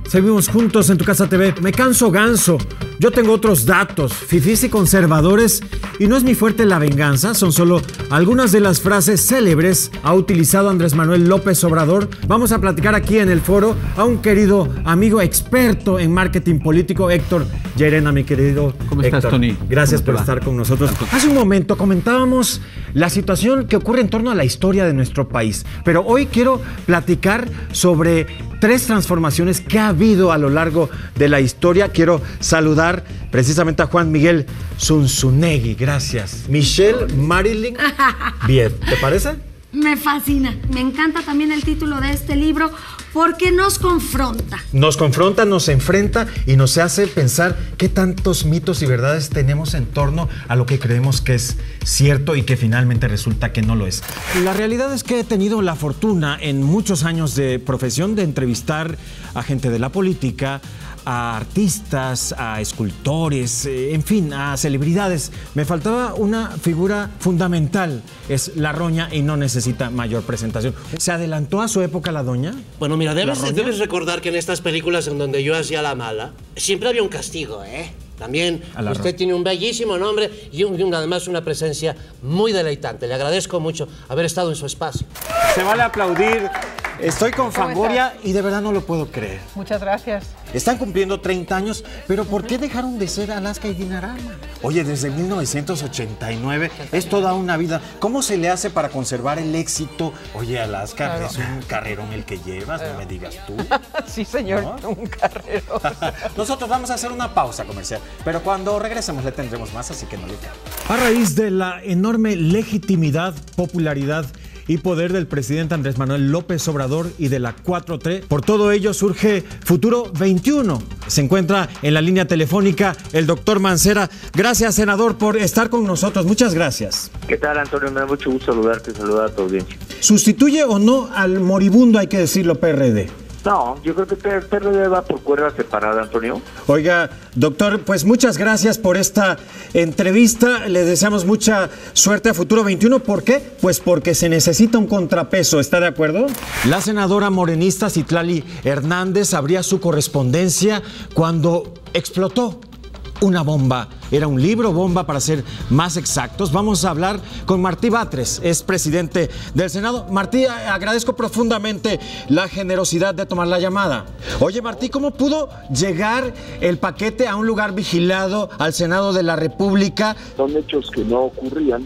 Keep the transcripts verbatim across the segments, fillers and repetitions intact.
Seguimos juntos en Tu Casa T V. Me canso ganso. Yo tengo otros datos, fifís y conservadores, y no es mi fuerte la venganza, son solo algunas de las frases célebres ha utilizado Andrés Manuel López Obrador. Vamos a platicar aquí en el foro a un querido amigo experto en marketing político, Héctor Llerena, mi querido ¿Cómo Héctor. estás, Tony? Gracias por estar con nosotros. Hace un momento comentábamos la situación que ocurre en torno a la historia de nuestro país, pero hoy quiero platicar sobre tres transformaciones que ha habido a lo largo de la historia. Quiero saludar precisamente a Juan Miguel Zunzunegui. Gracias. Michelle Marilyn Bien. ¿Te parece? Me fascina. Me encanta también el título de este libro porque nos confronta. Nos confronta, nos enfrenta y nos hace pensar qué tantos mitos y verdades tenemos en torno a lo que creemos que es cierto y que finalmente resulta que no lo es. La realidad es que he tenido la fortuna en muchos años de profesión de entrevistar a gente de la política, a artistas, a escultores, eh, en fin, a celebridades. Me faltaba una figura fundamental, es la Roña, y no necesita mayor presentación. ¿Se adelantó a su época la Doña? Bueno, mira, debes, debes recordar que en estas películas en donde yo hacía la mala, siempre había un castigo, ¿eh? También usted tiene un bellísimo nombre y, un, y además una presencia muy deleitante. Le agradezco mucho haber estado en su espacio. Se vale aplaudir. Estoy con Fangoria y de verdad no lo puedo creer. Muchas gracias. Están cumpliendo treinta años, pero ¿por qué dejaron de ser Alaska y Dinarama? Oye, desde mil novecientos ochenta y nueve es toda una vida. ¿Cómo se le hace para conservar el éxito? Oye, Alaska, claro, es un carrerón el que llevas, no me digas tú. Sí, señor, ¿no? Un carrerón. Nosotros vamos a hacer una pausa comercial, pero cuando regresemos le tendremos más, así que no le cambie. A raíz de la enorme legitimidad, popularidad y poder del presidente Andrés Manuel López Obrador y de la cuatro T. Por todo ello surge Futuro veintiuno. Se encuentra en la línea telefónica el doctor Mancera. Gracias, senador, por estar con nosotros. Muchas gracias. ¿Qué tal, Antonio? Me da mucho gusto saludarte y saludar a tu audiencia. ¿Sustituye o no al moribundo, hay que decirlo, P R D? No, yo creo que P R D va por cuerda separada, Antonio. Oiga, doctor, pues muchas gracias por esta entrevista. Le deseamos mucha suerte a Futuro veintiuno. ¿Por qué? Pues porque se necesita un contrapeso. ¿Está de acuerdo? La senadora morenista Citlali Hernández abría su correspondencia cuando explotó una bomba. Era un libro bomba, para ser más exactos. Vamos a hablar con Martí Batres, es presidente del Senado. Martí, agradezco profundamente la generosidad de tomar la llamada. Oye, Martí, ¿cómo pudo llegar el paquete a un lugar vigilado al Senado de la República? Son hechos que no ocurrían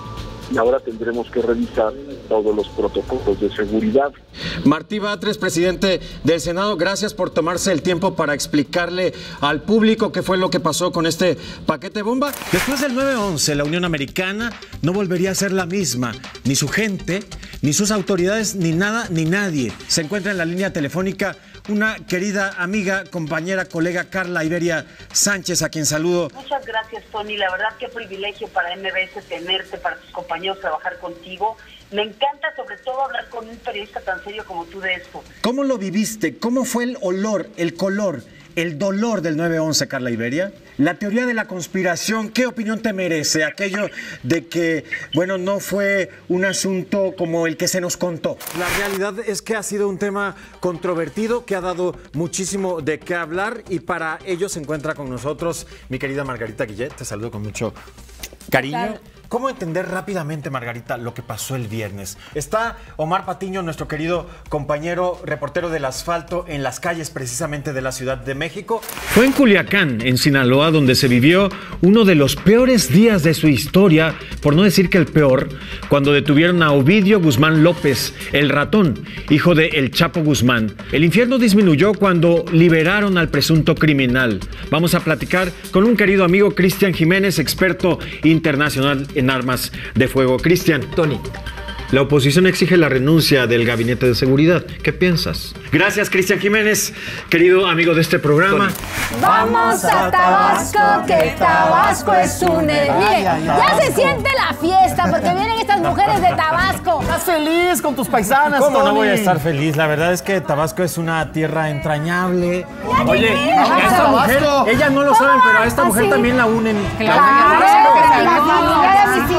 y ahora tendremos que revisar todos los protocolos de seguridad. Martí Batres, presidente del Senado, gracias por tomarse el tiempo para explicarle al público qué fue lo que pasó con este paquete bomba. Después del nueve once, la Unión Americana no volvería a ser la misma. Ni su gente, ni sus autoridades, ni nada, ni nadie. Se encuentra en la línea telefónica una querida amiga, compañera, colega, Carla Iberia Sánchez, a quien saludo. Muchas gracias, Tony. La verdad, qué privilegio para M B S tenerte, para tus compañeros trabajar contigo. Me encanta, sobre todo, hablar con un periodista tan serio como tú de esto. ¿Cómo lo viviste? ¿Cómo fue el olor, el color, el dolor del nueve once, Carla Iberia? La teoría de la conspiración, ¿qué opinión te merece? Aquello de que, bueno, no fue un asunto como el que se nos contó. La realidad es que ha sido un tema controvertido, que ha dado muchísimo de qué hablar, y para ello se encuentra con nosotros mi querida Margarita Guillet. Te saludo con mucho cariño. Claro. ¿Cómo entender rápidamente, Margarita, lo que pasó el viernes? Está Omar Patiño, nuestro querido compañero reportero del asfalto, en las calles precisamente de la Ciudad de México. Fue en Culiacán, en Sinaloa, donde se vivió uno de los peores días de su historia, por no decir que el peor, cuando detuvieron a Ovidio Guzmán López, el ratón, hijo de El Chapo Guzmán. El infierno disminuyó cuando liberaron al presunto criminal. Vamos a platicar con un querido amigo, Cristian Jiménez, experto internacional en armas de fuego. Cristian. Tony. La oposición exige la renuncia del Gabinete de Seguridad. ¿Qué piensas? Gracias, Cristian Jiménez, querido amigo de este programa. Vamos a Tabasco, que Tabasco es un... Mire, ya se siente la fiesta porque vienen estas mujeres de Tabasco. ¿Estás feliz con tus paisanas, ¿Cómo Tony? no voy a estar feliz? La verdad es que Tabasco es una tierra entrañable. Oye, a esta mujer, ellas no lo saben, pero a esta mujer también la unen. Claro, la familia de mis hijos, por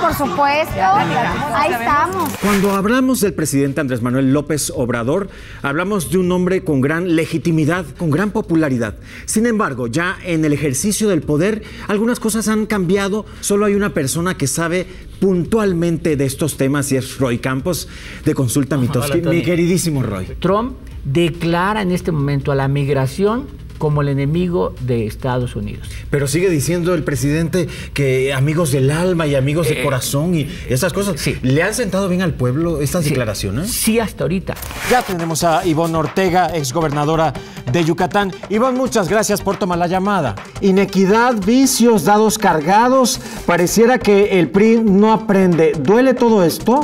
por supuesto. Ahí estamos. Cuando hablamos del presidente Andrés Manuel López Obrador, hablamos de un hombre con gran legitimidad, con gran popularidad. Sin embargo, ya en el ejercicio del poder, algunas cosas han cambiado. Solo hay una persona que sabe puntualmente de estos temas y es Roy Campos, de Consulta Mitofsky. Mi queridísimo Roy. Trump declara en este momento a la migración como el enemigo de Estados Unidos. Pero sigue diciendo el presidente que amigos del alma y amigos de eh, corazón y esas cosas. Sí. ¿Le han sentado bien al pueblo estas sí. declaraciones? Sí, hasta ahorita. Ya tenemos a Ivonne Ortega, exgobernadora de Yucatán. Ivonne, muchas gracias por tomar la llamada. Inequidad, vicios, dados cargados. Pareciera que el P R I no aprende. ¿Duele todo esto?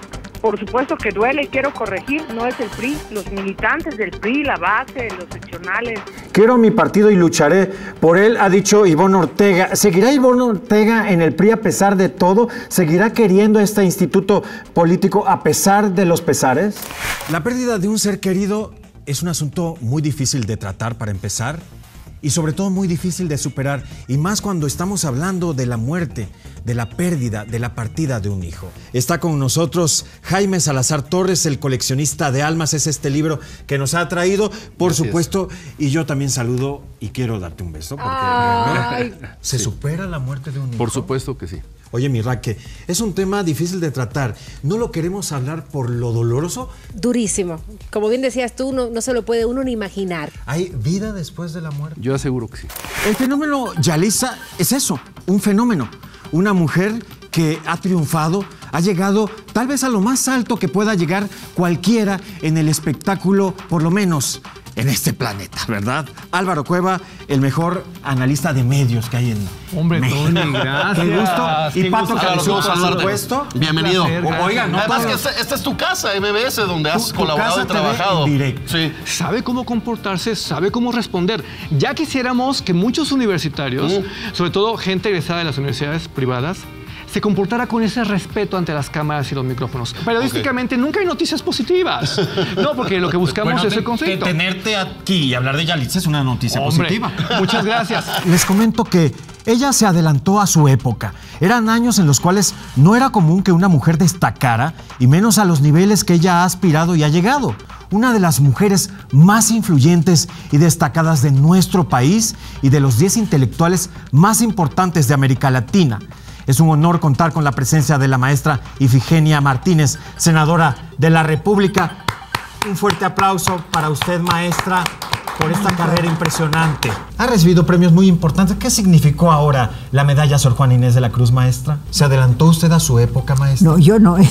Por supuesto que duele y quiero corregir, no es el P R I, los militantes del P R I, la base, los seccionales. Quiero mi partido y lucharé por él, ha dicho Ivonne Ortega. ¿Seguirá Ivonne Ortega en el P R I a pesar de todo? ¿Seguirá queriendo este instituto político a pesar de los pesares? La pérdida de un ser querido es un asunto muy difícil de tratar para empezar y sobre todo muy difícil de superar, y más cuando estamos hablando de la muerte, de la pérdida, de la partida de un hijo. Está con nosotros Jaime Salazar Torres, el coleccionista de almas. Es este libro que nos ha traído, por Gracias. supuesto, y yo también saludo y quiero darte un beso porque Ay. ¿se sí. supera la muerte de un hijo? Por supuesto que sí. Oye, mi Raque, es un tema difícil de tratar. ¿No lo queremos hablar por lo doloroso? Durísimo. Como bien decías tú, no, no se lo puede uno ni imaginar. ¿Hay vida después de la muerte? Yo aseguro que sí. El fenómeno Yalitza es eso, un fenómeno. Una mujer que ha triunfado, ha llegado tal vez a lo más alto que pueda llegar cualquiera en el espectáculo, por lo menos en este planeta, ¿verdad? Álvaro Cueva, el mejor analista de medios que hay en Hombre, México. Tony, gracias. Qué gusto. Y Qué Pato gusto. Calizú, por supuesto. Bienvenido. Placer, Oiga, no Además todo... que esta, esta es tu casa, M B S, donde has tu, tu colaborado y trabajado. Sí. Sabe cómo comportarse, sabe cómo responder. Ya quisiéramos que muchos universitarios, mm. sobre todo gente egresada de las universidades privadas, se comportara con ese respeto ante las cámaras y los micrófonos. Periodísticamente okay. nunca hay noticias positivas. No, porque lo que buscamos bueno, es el conflicto. Que tenerte aquí y hablar de Yalitza es una noticia Hombre, positiva. Muchas gracias. Les comento que ella se adelantó a su época. Eran años en los cuales no era común que una mujer destacara, y menos a los niveles que ella ha aspirado y ha llegado. Una de las mujeres más influyentes y destacadas de nuestro país y de los diez intelectuales más importantes de América Latina. Es un honor contar con la presencia de la maestra Ifigenia Martínez, senadora de la República. Un fuerte aplauso para usted, maestra, por esta carrera impresionante. Ha recibido premios muy importantes. ¿Qué significó ahora la medalla Sor Juana Inés de la Cruz, maestra? ¿Se adelantó usted a su época, maestra? No, yo no, ella.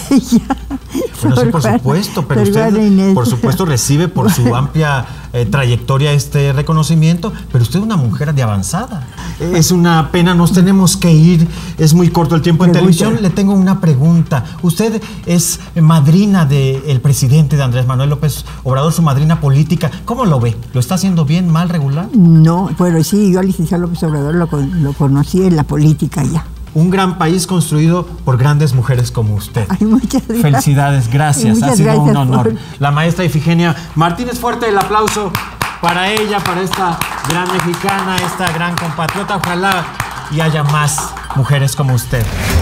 Bueno, sí, por supuesto, pero usted, por supuesto, recibe por su amplia eh, trayectoria este reconocimiento, pero usted es una mujer de avanzada. Es una pena, nos tenemos que ir, es muy corto el tiempo en televisión. Le tengo una pregunta. Usted es madrina del presidente de Andrés Manuel López Obrador, su madrina política. ¿Cómo lo ve? ¿Lo está haciendo bien, mal, regular? No, bueno, sí, yo al licenciado López Obrador lo, lo conocí en la política ya. Un gran país construido por grandes mujeres como usted. Ay, muchas gracias. Felicidades, gracias. Muchas ha sido gracias un honor. por... La maestra Ifigenia Martínez, fuerte el aplauso para ella, para esta gran mexicana, esta gran compatriota. Ojalá y haya más mujeres como usted.